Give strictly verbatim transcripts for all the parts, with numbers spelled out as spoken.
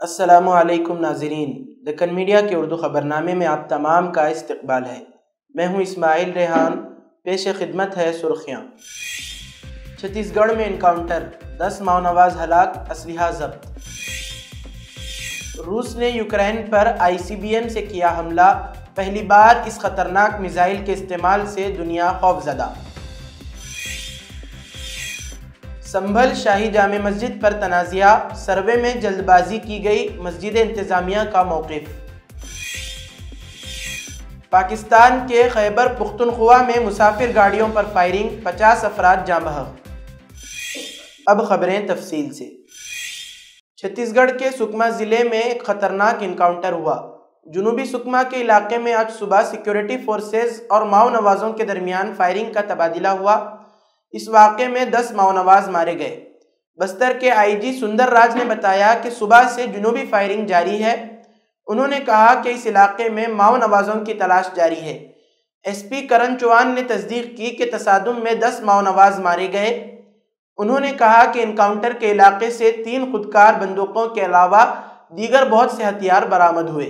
السلام علیکم ناظرین، دکن میڈیا کے اردو خبرنامے میں آپ تمام کا استقبال ہے۔ میں ہوں اسماعیل ریحان۔ پیش خدمت ہے سرخیاں۔ چھتیس گڑھ میں انکاؤنٹر، دس ماؤنواز ہلاک، اسلحہ ضبط۔ روس نے یوکرین پر آئی سی بی ایم سے کیا حملہ، پہلی بار اس خطرناک میزائل کے استعمال سے دنیا خوفزدہ۔ سنبھل شاہی جامع مسجد پر تنازعہ، سروے میں جلد بازی کی گئی، مسجد انتظامیہ کا موقف۔ پاکستان کے خیبر پختونخوا میں مسافر گاڑیوں پر فائرنگ، پچاس افراد جاں بحق۔ اب خبریں تفصیل سے۔ چھتیس گڑھ کے سکما ضلع میں ایک خطرناک انکاؤنٹر ہوا۔ جنوبی سکما کے علاقے میں آج صبح سیکیورٹی فورسز اور ماؤ نوازوں کے درمیان فائرنگ کا تبادلہ ہوا۔ اس واقعے میں دس ماؤ نواز مارے گئے۔ بستر کے آئی جی سندر راج نے بتایا کہ صبح سے جنوبی فائرنگ جاری ہے۔ انہوں نے کہا کہ اس علاقے میں ماؤ نوازوں کی تلاش جاری ہے۔ ایس پی کرن چوہان نے تصدیق کی کہ تصادم میں دس ماؤ نواز مارے گئے۔ انہوں نے کہا کہ انکاؤنٹر کے علاقے سے تین خودکار بندوقوں کے علاوہ دیگر بہت سے ہتھیار برآمد ہوئے۔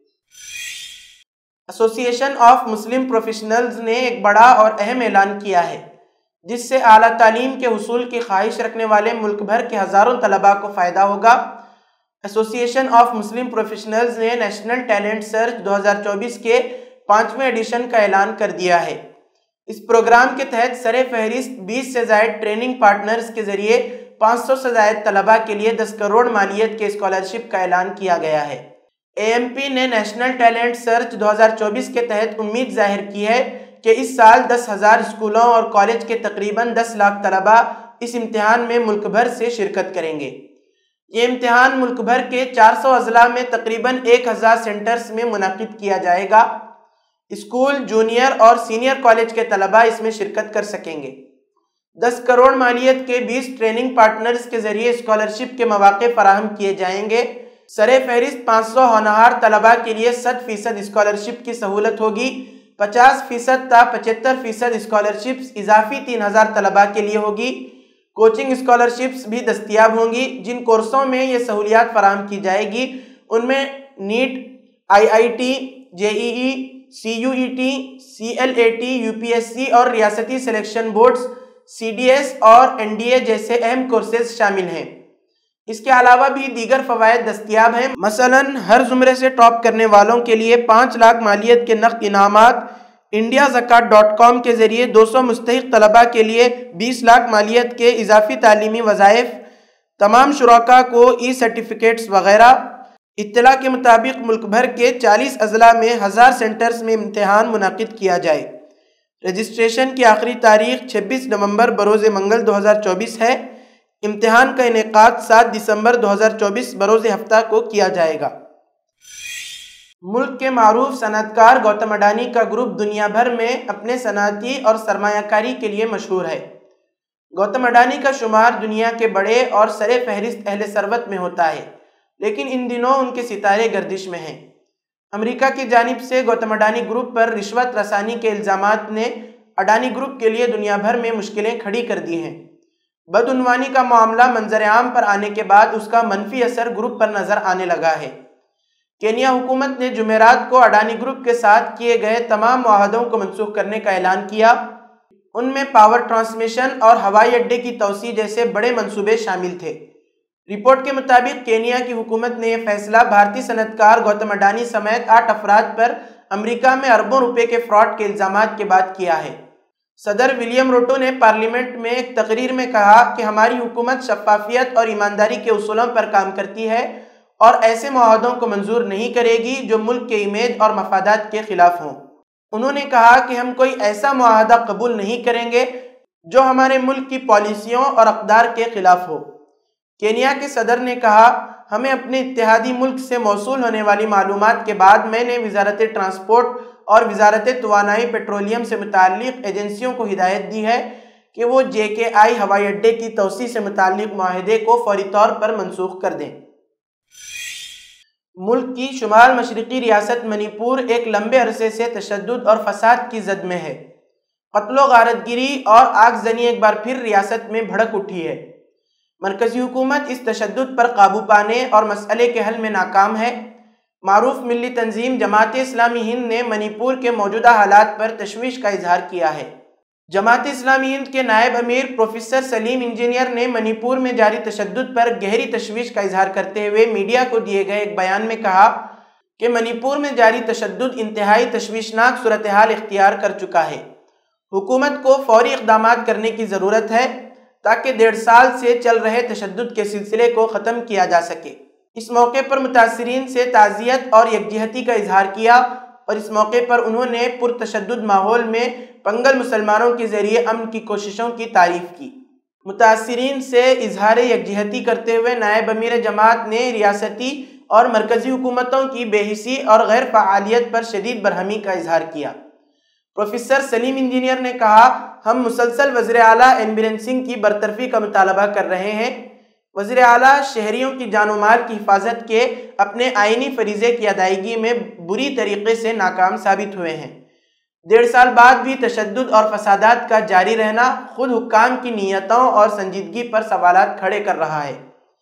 ایسوسی ایشن آف مسلم پروفیشنلز نے ایک بڑا اور اہم اعلان کیا ہے، جس سے اعلیٰ تعلیم کے حصول کی خواہش رکھنے والے ملک بھر کے ہزاروں طلباء کو فائدہ ہوگا۔ ایسوسی ایشن آف مسلم پروفیشنلز نے نیشنل ٹیلنٹ سرچ دو ہزار چوبیس کے پانچویں ایڈیشن کا اعلان کر دیا ہے۔ اس پروگرام کے تحت سر فہرست بیس سے زائد ٹریننگ پارٹنرز کے ذریعے پانچ سو سے زائد طلباء کے لیے دس کروڑ مالیت کے اسکالرشپ کا اعلان کیا گیا ہے۔ اے ایم پی نے نیشنل ٹیلنٹ سرچ دو ہزار چوبیس کے تحت امید ظاہر کی ہے کہ اس سال دس ہزار اسکولوں اور کالج کے تقریباً دس لاکھ طلباء اس امتحان میں ملک بھر سے شرکت کریں گے۔ یہ امتحان ملک بھر کے چار سو اضلاع میں تقریباً ایک ہزار سینٹرز میں منعقد کیا جائے گا۔ اسکول، جونیئر اور سینئر کالج کے طلباء اس میں شرکت کر سکیں گے۔ دس کروڑ مالیت کے بیس ٹریننگ پارٹنرز کے ذریعے اسکالرشپ کے مواقع فراہم کیے جائیں گے۔ سر فہرست پانچ سو ہونہار طلباء کے لیے صد فیصد اسکالرشپ کی سہولت ہوگی۔ پچاس فیصد تا پچہتر فیصد اسکالرشپس اضافی تین ہزار طلباء کے لیے ہوگی۔ کوچنگ اسکالرشپس بھی دستیاب ہوں گی۔ جن کورسوں میں یہ سہولیات فراہم کی جائے گی ان میں NEET, I I T, J E E, C U E T, C L A T, U P S C اور ریاستی selection boards, C D S اور این ڈی اے جیسے اہم کورسز شامل ہیں۔ اس کے علاوہ بھی دیگر فوائد دستیاب ہیں، مثلاً ہر زمرے سے ٹاپ کرنے والوں کے لیے پانچ لاکھ مالیت کے نقد انعامات، انڈیا زکوٰۃ ڈاٹ کام کے ذریعے دو سو مستحق طلباء کے لیے بیس لاکھ مالیت کے اضافی تعلیمی وظائف، تمام شرکاء کو ای سرٹیفکیٹس وغیرہ۔ اطلاع کے مطابق ملک بھر کے چالیس اضلاع میں ہزار سینٹرز میں امتحان منعقد کیا جائے۔ رجسٹریشن کی آخری تاریخ چھبیس نومبر بروز منگل دو ہزار چوبیس ہے۔ امتحان کا انعقاد سات دسمبر دو ہزار چوبیس بروز ہفتہ کو کیا جائے گا۔ ملک کے معروف صنعت کار گوتم اڈانی کا گروپ دنیا بھر میں اپنے صنعتی اور سرمایہ کاری کے لیے مشہور ہے۔ گوتم اڈانی کا شمار دنیا کے بڑے اور سر فہرست اہل ثروت میں ہوتا ہے، لیکن ان دنوں ان کے ستارے گردش میں ہیں۔ امریکہ کی جانب سے گوتم اڈانی گروپ پر رشوت رسانی کے الزامات نے اڈانی گروپ کے لیے دنیا بھر میں مشکلیں کھڑی کر دی ہیں۔ بدعنوانی کا معاملہ منظر عام پر آنے کے بعد اس کا منفی اثر گروپ پر نظر آنے لگا ہے۔ کینیا حکومت نے جمعرات کو اڈانی گروپ کے ساتھ کیے گئے تمام معاہدوں کو منسوخ کرنے کا اعلان کیا۔ ان میں پاور ٹرانسمیشن اور ہوائی اڈے کی توسیع جیسے بڑے منصوبے شامل تھے۔ رپورٹ کے مطابق کینیا کی حکومت نے یہ فیصلہ بھارتی صنعت کار گوتم اڈانی سمیت آٹھ افراد پر امریکہ میں اربوں روپے کے فراڈ کے الزامات کے بعد کیا ہے۔ صدر ولیم روٹو نے پارلیمنٹ میں ایک تقریر میں کہا کہ ہماری حکومت شفافیت اور ایمانداری کے اصولوں پر کام کرتی ہے اور ایسے معاہدوں کو منظور نہیں کرے گی جو ملک کے امیج اور مفادات کے خلاف ہوں۔ انہوں نے کہا کہ ہم کوئی ایسا معاہدہ قبول نہیں کریں گے جو ہمارے ملک کی پالیسیوں اور اقدار کے خلاف ہو۔ کینیا کے صدر نے کہا، ہمیں اپنے اتحادی ملک سے موصول ہونے والی معلومات کے بعد میں نے وزارت ٹرانسپورٹ اور وزارت توانائی پیٹرولیم سے متعلق ایجنسیوں کو ہدایت دی ہے کہ وہ جے کے آئی ہوائی اڈے کی توسیع سے متعلق معاہدے کو فوری طور پر منسوخ کر دیں۔ ملک کی شمال مشرقی ریاست منی پور ایک لمبے عرصے سے تشدد اور فساد کی زد میں ہے۔ قتل و غارت گری اور آگ زنی ایک بار پھر ریاست میں بھڑک اٹھی ہے۔ مرکزی حکومت اس تشدد پر قابو پانے اور مسئلے کے حل میں ناکام ہے۔ معروف ملی تنظیم جماعت اسلامی ہند نے منی پور کے موجودہ حالات پر تشویش کا اظہار کیا ہے۔ جماعت اسلامی ہند کے نائب امیر پروفیسر سلیم انجینئر نے منی پور میں جاری تشدد پر گہری تشویش کا اظہار کرتے ہوئے میڈیا کو دیے گئے ایک بیان میں کہا کہ منی پور میں جاری تشدد انتہائی تشویشناک صورتحال اختیار کر چکا ہے۔ حکومت کو فوری اقدامات کرنے کی ضرورت ہے تاکہ ڈیڑھ سال سے چل رہے تشدد کے سلسلے کو ختم کیا جا سکے۔ اس موقع پر متاثرین سے تعزیت اور یکجہتی کا اظہار کیا اور اس موقع پر انہوں نے پرتشدد ماحول میں پنگل مسلمانوں کے ذریعے امن کی کوششوں کی تعریف کی۔ متاثرین سے اظہار یکجہتی کرتے ہوئے نائب امیر جماعت نے ریاستی اور مرکزی حکومتوں کی بے حسی اور غیر فعالیت پر شدید برہمی کا اظہار کیا۔ پروفیسر سلیم انجینئر نے کہا، ہم مسلسل وزیر اعلیٰ ایمبولینسنگ کی برطرفی کا مطالبہ کر رہے ہیں۔ وزیر اعلیٰ شہریوں کی جان و مال کی حفاظت کے اپنے آئینی فریضے کی ادائیگی میں بری طریقے سے ناکام ثابت ہوئے ہیں۔ ڈیڑھ سال بعد بھی تشدد اور فسادات کا جاری رہنا خود حکام کی نیتوں اور سنجیدگی پر سوالات کھڑے کر رہا ہے۔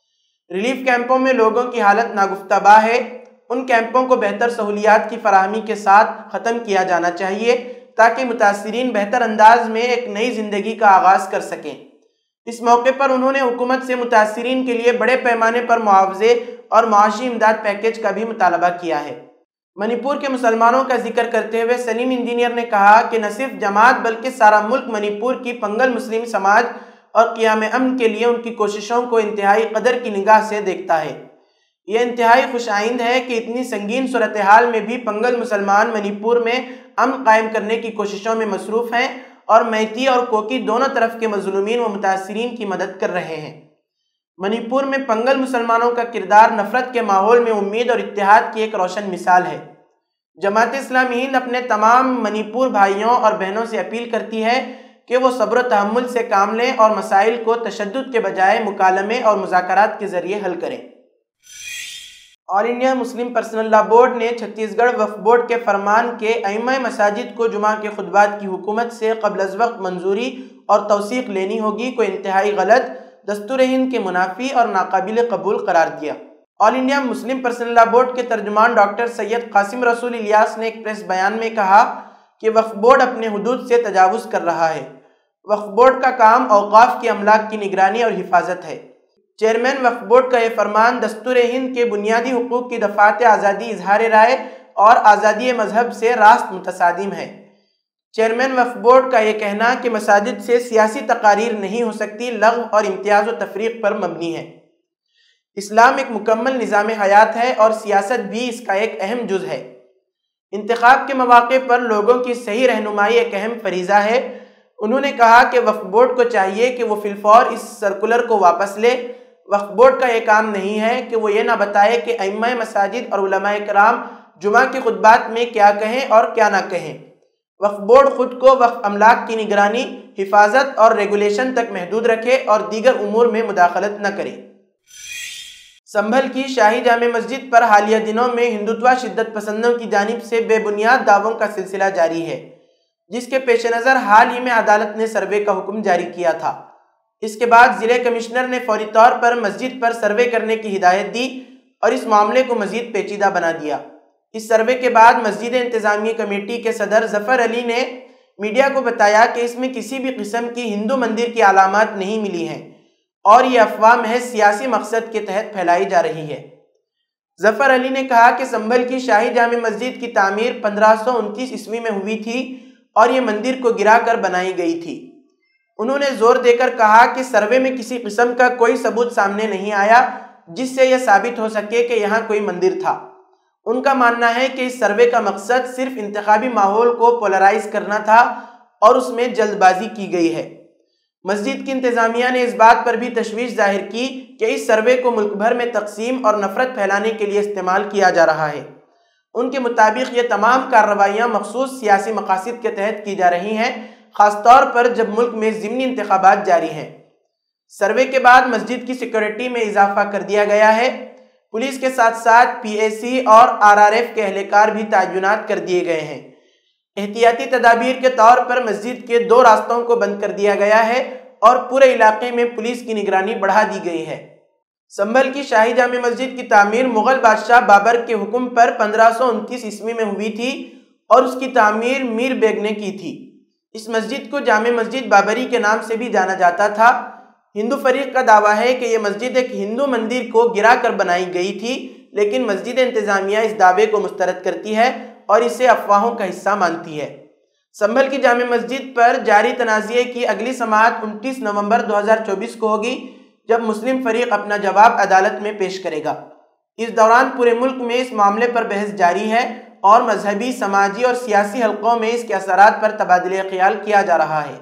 ریلیف کیمپوں میں لوگوں کی حالت ناگفتہ ہے۔ ان کیمپوں کو بہتر سہولیات کی فراہمی کے ساتھ ختم کیا جانا چاہیے تاکہ متاثرین بہتر انداز میں ایک نئی زندگی کا آغاز کر سکیں۔ اس موقع پر انہوں نے حکومت سے متاثرین کے لیے بڑے پیمانے پر معاوضے اور معاشی امداد پیکیج کا بھی مطالبہ کیا ہے۔ منی پور کے مسلمانوں کا ذکر کرتے ہوئے سلیم انجینئر نے کہا کہ نہ صرف جماعت بلکہ سارا ملک منی پور کی پنگل مسلم سماج اور قیام امن کے لیے ان کی کوششوں کو انتہائی قدر کی نگاہ سے دیکھتا ہے۔ یہ انتہائی خوش آئند ہے کہ اتنی سنگین صورتحال میں بھی پنگل مسلمان منی پور میں امن قائم کرنے کی کوششوں میں مصروف ہیں اور میتی اور کوکی دونوں طرف کے مظلومین و متاثرین کی مدد کر رہے ہیں۔ منی پور میں پنگل مسلمانوں کا کردار نفرت کے ماحول میں امید اور اتحاد کی ایک روشن مثال ہے۔ جماعت اسلامی ہند اپنے تمام منی پور بھائیوں اور بہنوں سے اپیل کرتی ہے کہ وہ صبر و تحمل سے کام لیں اور مسائل کو تشدد کے بجائے مکالمے اور مذاکرات کے ذریعے حل کریں۔ All India Muslim personal law board نے چھتیس گڑھ وقف بورڈ کے فرمان کے ائمہ مساجد کو جمعہ کے خطبات کی حکومت سے قبل از وقت منظوری اور توثیق لینی ہوگی کو انتہائی غلط، دستور ہند کے منافی اور ناقابل قبول قرار دیا۔ All India Muslim personal law board کے ترجمان ڈاکٹر سید قاسم رسول الیاس نے ایک پریس بیان میں کہا کہ وقف بورڈ اپنے حدود سے تجاوز کر رہا ہے۔ وقف بورڈ کا کام اوقاف کی املاک کی نگرانی اور حفاظت ہے۔ چیئرمین وقف بورڈ کا یہ فرمان دستور ہند کے بنیادی حقوق کی دفعات آزادی اظہار رائے اور آزادی مذہب سے راست متصادم ہے۔ چیئرمین وقف بورڈ کا یہ کہنا کہ مساجد سے سیاسی تقاریر نہیں ہو سکتی لغو اور امتیاز و تفریق پر مبنی ہے۔ اسلام ایک مکمل نظام حیات ہے اور سیاست بھی اس کا ایک اہم جز ہے۔ انتخاب کے مواقع پر لوگوں کی صحیح رہنمائی ایک اہم فریضہ ہے۔ انہوں نے کہا کہ وقف بورڈ کو چاہیے کہ وہ فی الفور اس سرکولر کو واپس لے۔ وقف بورڈ کا یہ کام نہیں ہے کہ وہ یہ نہ بتائے کہ ائمہ مساجد اور علماء کرام جمعہ کے خطبات میں کیا کہیں اور کیا نہ کہیں۔ وقف بورڈ خود کو وقف املاک کی نگرانی، حفاظت اور ریگولیشن تک محدود رکھے اور دیگر امور میں مداخلت نہ کرے۔ سنبھل کی شاہی جامع مسجد پر حالیہ دنوں میں ہندوتوا شدت پسندوں کی جانب سے بے بنیاد دعووں کا سلسلہ جاری ہے، جس کے پیش نظر حال ہی میں عدالت نے سروے کا حکم جاری کیا تھا۔ اس کے بعد ضلع کمشنر نے فوری طور پر مسجد پر سروے کرنے کی ہدایت دی اور اس معاملے کو مزید پیچیدہ بنا دیا۔ اس سروے کے بعد مسجد انتظامیہ کمیٹی کے صدر ظفر علی نے میڈیا کو بتایا کہ اس میں کسی بھی قسم کی ہندو مندر کی علامات نہیں ملی ہیں اور یہ افواہ محض سیاسی مقصد کے تحت پھیلائی جا رہی ہے۔ ظفر علی نے کہا کہ سنبھل کی شاہی جامع مسجد کی تعمیر پندرہ سو انتیس عیسوی میں ہوئی تھی اور یہ مندر کو گرا کر بنائی گئی تھی۔ انہوں نے زور دے کر کہا کہ سروے میں کسی قسم کا کوئی ثبوت سامنے نہیں آیا جس سے یہ ثابت ہو سکے کہ یہاں کوئی مندر تھا۔ ان کا ماننا ہے کہ اس سروے کا مقصد صرف انتخابی ماحول کو پولرائز کرنا تھا اور اس میں جلد بازی کی گئی ہے۔ مسجد کی انتظامیہ نے اس بات پر بھی تشویش ظاہر کی کہ اس سروے کو ملک بھر میں تقسیم اور نفرت پھیلانے کے لیے استعمال کیا جا رہا ہے۔ ان کے مطابق یہ تمام کارروائیاں مخصوص سیاسی مقاصد کے تحت کی جا رہی ہیں، خاص طور پر جب ملک میں ضمنی انتخابات جاری ہیں۔ سروے کے بعد مسجد کی سیکورٹی میں اضافہ کر دیا گیا ہے۔ پولیس کے ساتھ ساتھ پی اے سی اور آر آر ایف کے اہلکار بھی تعینات کر دیے گئے ہیں۔ احتیاطی تدابیر کے طور پر مسجد کے دو راستوں کو بند کر دیا گیا ہے اور پورے علاقے میں پولیس کی نگرانی بڑھا دی گئی ہے۔ سنبھل کی شاہی جامع مسجد کی تعمیر مغل بادشاہ بابر کے حکم پر پندرہ سو انتیس عیسوی میں ہوئی تھی اور اس کی تعمیر میر بیگ نے کی تھی۔ اس مسجد کو جامع مسجد بابری کے نام سے بھی جانا جاتا تھا۔ ہندو فریق کا دعویٰ ہے کہ یہ مسجد ایک ہندو مندر کو گرا کر بنائی گئی تھی، لیکن مسجد انتظامیہ اس دعوے کو مسترد کرتی ہے اور اسے افواہوں کا حصہ مانتی ہے۔ سنبھل کی جامع مسجد پر جاری تنازعے کی اگلی سماعت انتیس نومبر دو ہزار چوبیس کو ہوگی، جب مسلم فریق اپنا جواب عدالت میں پیش کرے گا۔ اس دوران پورے ملک میں اس معاملے پر بحث جاری ہے اور مذہبی، سماجی اور سیاسی حلقوں میں اس کے اثرات پر تبادلہ خیال کیا جا رہا ہے۔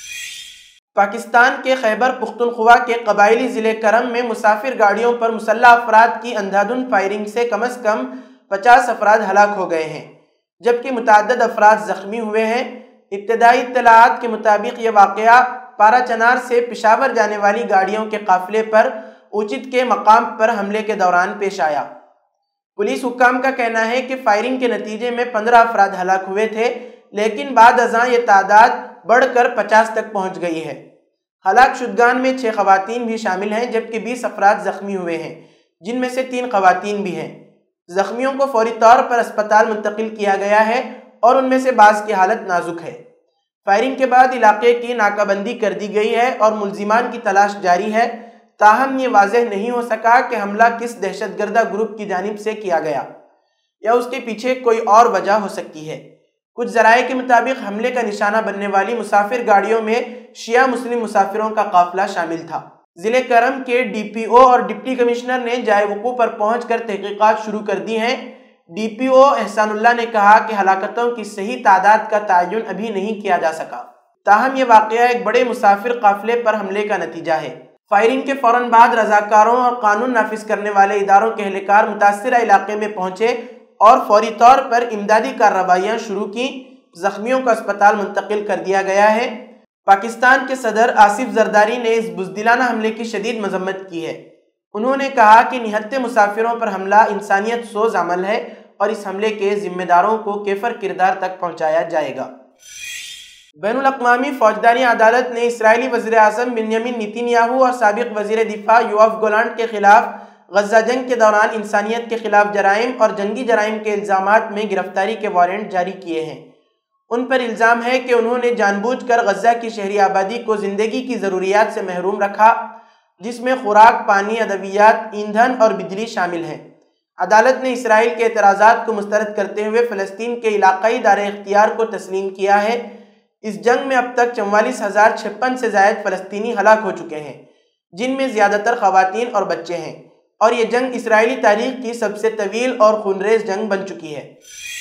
پاکستان کے خیبر پختونخوا کے قبائلی ضلع کرم میں مسافر گاڑیوں پر مسلح افراد کی اندھادھند فائرنگ سے کم از کم پچاس افراد ہلاک ہو گئے ہیں، جبکہ متعدد افراد زخمی ہوئے ہیں۔ ابتدائی اطلاعات کے مطابق یہ واقعہ پارا چنار سے پشاور جانے والی گاڑیوں کے قافلے پر اوچت کے مقام پر حملے کے دوران پیش آیا۔ پولیس حکام کا کہنا ہے کہ فائرنگ کے نتیجے میں پندرہ افراد ہلاک ہوئے تھے، لیکن بعد ازاں یہ تعداد بڑھ کر پچاس تک پہنچ گئی ہے۔ ہلاک شدگان میں چھ خواتین بھی شامل ہیں، جبکہ بیس افراد زخمی ہوئے ہیں، جن میں سے تین خواتین بھی ہیں۔ زخمیوں کو فوری طور پر اسپتال منتقل کیا گیا ہے اور ان میں سے بعض کی حالت نازک ہے۔ فائرنگ کے بعد علاقے کی ناکہ بندی کر دی گئی ہے اور ملزمان کی تلاش جاری ہے، تاہم یہ واضح نہیں ہو سکا کہ حملہ کس دہشت گردہ گروپ کی جانب سے کیا گیا یا اس کے پیچھے کوئی اور وجہ ہو سکتی ہے۔ کچھ ذرائع کے مطابق حملے کا نشانہ بننے والی مسافر گاڑیوں میں شیعہ مسلم مسافروں کا قافلہ شامل تھا۔ ضلع کرم کے ڈی پی او اور ڈپٹی کمشنر نے جائے وقوع پر پہنچ کر تحقیقات شروع کر دی ہیں۔ ڈی پی او احسان اللہ نے کہا کہ ہلاکتوں کی صحیح تعداد کا تعین ابھی نہیں کیا جا سکا، تاہم یہ واقعہ ایک بڑے مسافر قافلے پر حملے کا نتیجہ ہے۔ فائرنگ کے فوراً بعد رضاکاروں اور قانون نافذ کرنے والے اداروں کے اہلکار متاثرہ علاقے میں پہنچے اور فوری طور پر امدادی کارروائیاں شروع کی۔ زخمیوں کو اسپتال منتقل کر دیا گیا ہے۔ پاکستان کے صدر آصف زرداری نے اس بزدلانہ حملے کی شدید مذمت کی ہے۔ انہوں نے کہا کہ نہتے مسافروں پر حملہ انسانیت سوز عمل ہے اور اس حملے کے ذمہ داروں کو کیفر کردار تک پہنچایا جائے گا۔ بین الاقوامی فوجداری عدالت نے اسرائیلی وزیر اعظم بنیامین نیتنیاہو اور سابق وزیر دفاع یوآف گولانٹ کے خلاف غزہ جنگ کے دوران انسانیت کے خلاف جرائم اور جنگی جرائم کے الزامات میں گرفتاری کے وارنٹ جاری کیے ہیں۔ ان پر الزام ہے کہ انہوں نے جان بوجھ کر غزہ کی شہری آبادی کو زندگی کی ضروریات سے محروم رکھا، جس میں خوراک، پانی، ادویات، ایندھن اور بجلی شامل ہیں۔ عدالت نے اسرائیل کے اعتراضات کو مسترد کرتے ہوئے فلسطین کے علاقائی دار اختیار کو تسلیم کیا ہے۔ اس جنگ میں اب تک چوالیس ہزار چھپن سے زائد فلسطینی ہلاک ہو چکے ہیں، جن میں زیادہ تر خواتین اور بچے ہیں، اور یہ جنگ اسرائیلی تاریخ کی سب سے طویل اور خونریز جنگ بن چکی ہے۔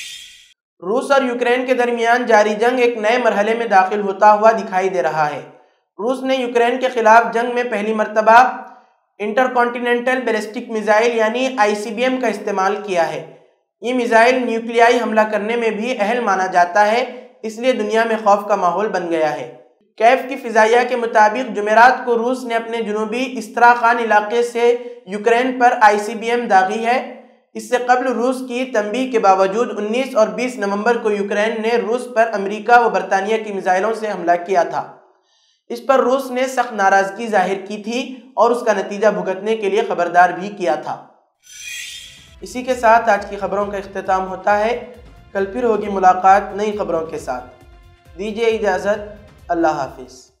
روس اور یوکرین کے درمیان جاری جنگ ایک نئے مرحلے میں داخل ہوتا ہوا دکھائی دے رہا ہے۔ روس نے یوکرین کے خلاف جنگ میں پہلی مرتبہ انٹر کانٹیننٹل بیلسٹک میزائل یعنی آئی سی بی ایم کا استعمال کیا ہے۔ یہ میزائل نیوکلیائی حملہ کرنے میں بھی اہل مانا جاتا ہے، اس لیے دنیا میں خوف کا ماحول بن گیا ہے۔ کیف کی فضائیہ کے مطابق جمعرات کو روس نے اپنے جنوبی استراخان علاقے سے یوکرین پر آئی سی بی ایم داغی ہے۔ اس سے قبل روس کی تنبیہ کے باوجود انیس اور بیس نومبر کو یوکرین نے روس پر امریکہ و برطانیہ کی میزائلوں سے حملہ کیا تھا۔ اس پر روس نے سخت ناراضگی ظاہر کی تھی اور اس کا نتیجہ بھگتنے کے لیے خبردار بھی کیا تھا۔ اسی کے ساتھ آج کی خبروں کا اختتام ہوتا ہے۔ کل پھر ہوگی ملاقات نئی خبروں کے ساتھ۔ دیجیے اجازت، اللہ حافظ۔